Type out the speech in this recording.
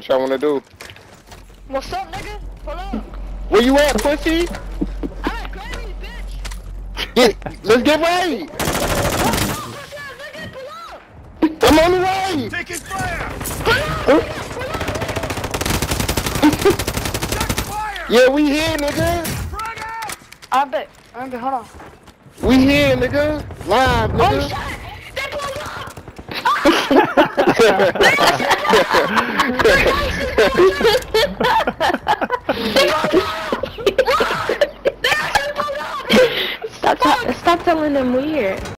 What y'all wanna do? What's up, nigga? Pull up. Where you at, pussy? I'm at Grammy's, bitch. Let's get right. Nigga, pull up. I'm on the way. Taking fire! Yeah, we here, nigga. Frag out! I bet, hold on. We here, nigga. Live, Oh, nigga. shit! They pulled up! They